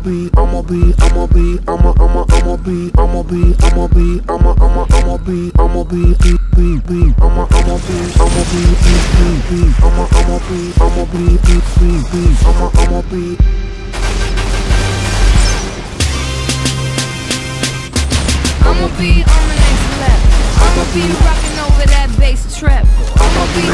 be on the next level. I'ma be rocking over that bass trap. I'ma be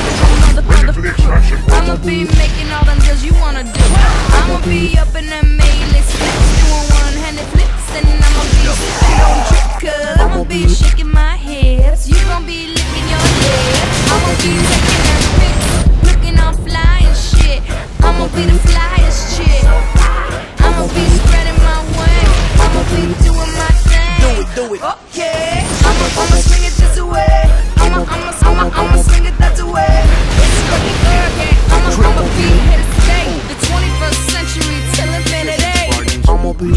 I'ma be making all them deals you wanna do. I'ma be up in them A-list flips, doing one-handed flips, and I'ma be sitting on drip, cause I'ma be shaking my hips. You gon' be licking your lips. I'ma be taking them pics, looking all fly and shit. I'ma be the flyest chick. I'ma be spreading my wings. I'ma be doing my thing. Do it. Okay. I'ma swing it this way. I'ma swing it that way. It's fucking hurricane. I'ma be here to stay. The 21st century till infinity. I'ma be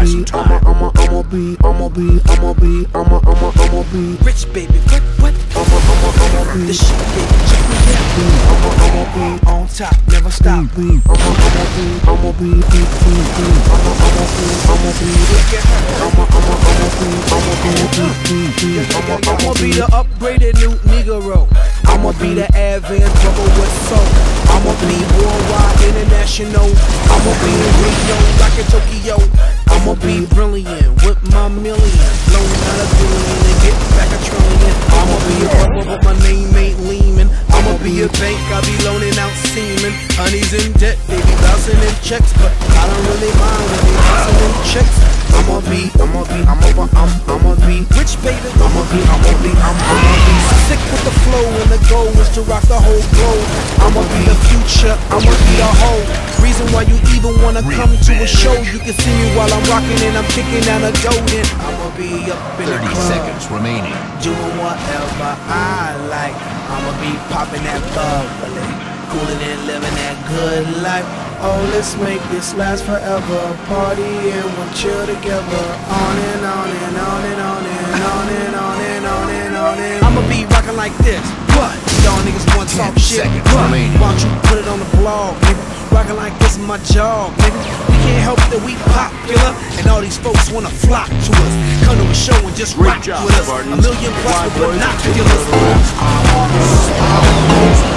Rich baby, what? The shit, baby, check me out. I'ma be on top, never stop. I'ma be the upgraded new Negro. I'ma be the advanced trouble with soul. I'ma be worldwide, international. I'ma be in Rio, like in Tokyo. I'ma be brilliant with my million, blowing out $1 billion and get back $1 trillion. I'ma be a rubber, but my name ain't Lehman. I'ma be a bank, I be loaning out semen. Honey's in debt, they be bouncing in checks, but I don't really mind when they bouncing in checks. I'ma be rich, baby. I'ma be sick with the flow, and the goal is to rock the whole globe. I'ma be the future, I'ma be the whole reason why you even wanna come to a show. You can see me while I'm rocking and I'm kicking out a golden. I'ma be up in 30 the club, seconds remaining. doing whatever I like. I'ma be popping that bubbly, cooling and living that good life. Oh, let's make this last forever. Party and we'll chill together. On and on and on and on and on and on and on and on and I'ma be rocking like this. What? Y'all niggas want to talk shit. What? Why don't you put it on the blog, nigga? Rocking like this is my job, nigga. We can't help that we popular, and all these folks wanna flock to us. Come to a show and just rock with us. $1 million plus with binoculars.